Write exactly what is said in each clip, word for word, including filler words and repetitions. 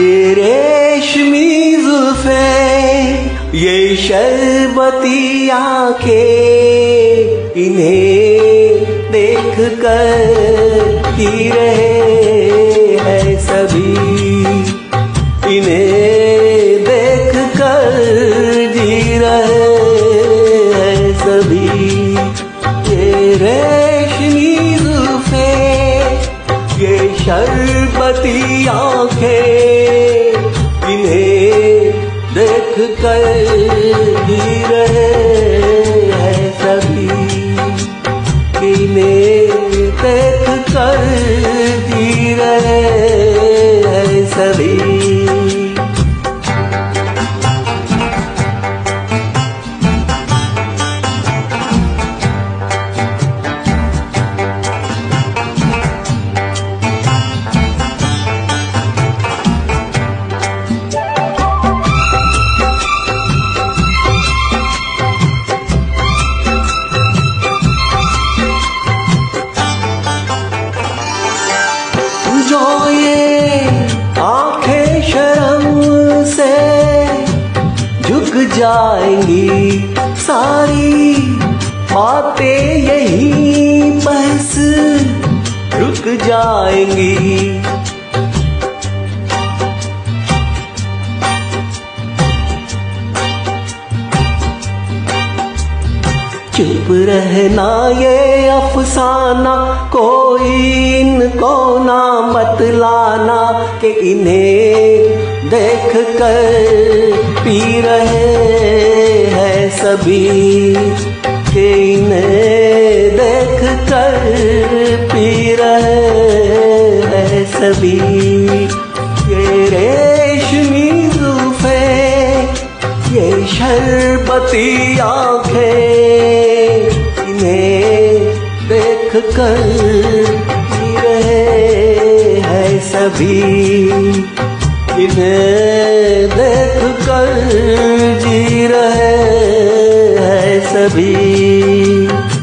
ये रेशमी जुल्फें, ये शरबती आंखें, इन्हें देख कर ही रहे हैं सभी, इन्हें देख कर जी रहे हैं सभी। ये रेशमी जुल्फें, ये शरबती आंखें, इन्हें देख कर जी रहे हैं सभी, इन्हें देख कर जी रहे हैं सभी। जो ये आंखें शर्म से झुक जाएंगी, सारी बातें यहीं बस रुक जाएंगी। चुप रहना ये अफसाना, कोई इनको ना बतलाना कि इन्हें देख कर पी रहे हैं सभी, कि इन्हें देख कर पी रहे हैं सभी। ये रेशमी जुल्फें, ये शरबती आंखें, इन्हें देख कर जी रहे हैं सभी, इन्हें देख कर जी रहे हैं सभी।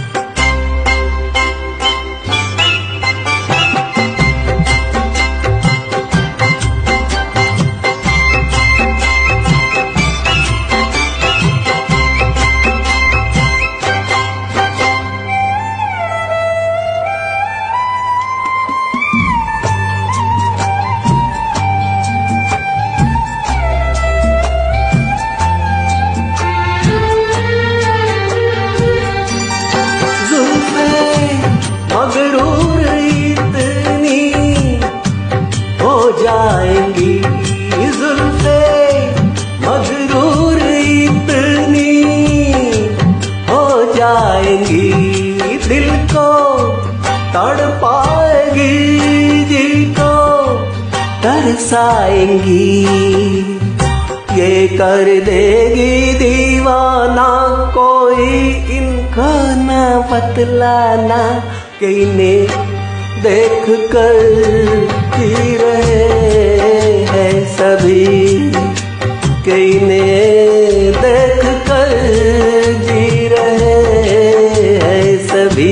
मगरूर इतनी हो जाएंगी जुल्फें, मगरूर इतनी हो जाएंगी, दिल को तड़पाएगी, दिल को तरसाएंगी। ये कर देगी दीवाना, कोई इनको न बतलाना, कि इन्हें देख कर जी रहे हैं सभी, कि इन्हें देख कर जी रहे हैं सभी।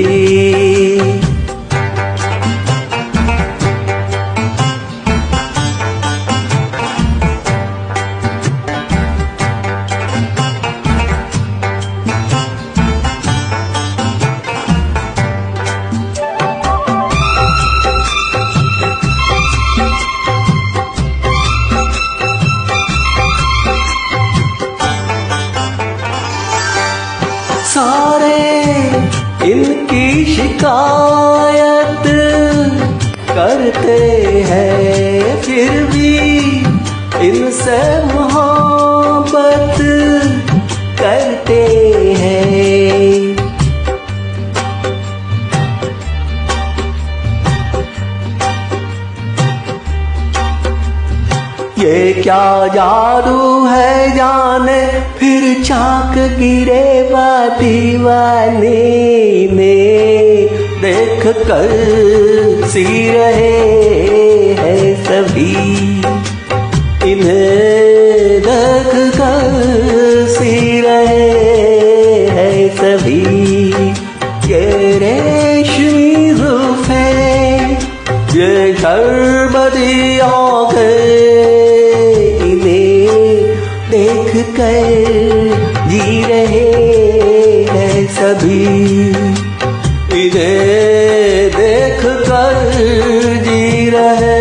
सारे इनकी शिकायत करते हैं, फिर भी इनसे मोहब्बत करते हैं। ये क्या जादू है जाने, फिर चाक गिरे बा दीवाने में, देख कर सी रहे हैं सभी, इन्हें देख कर सी रहे हैं सभी। ये रेशमी जुल्फें, ये शर्बती आंखें इन्हें देख कर जी रहे हैं सभी, इन्हें देख कर जी रहे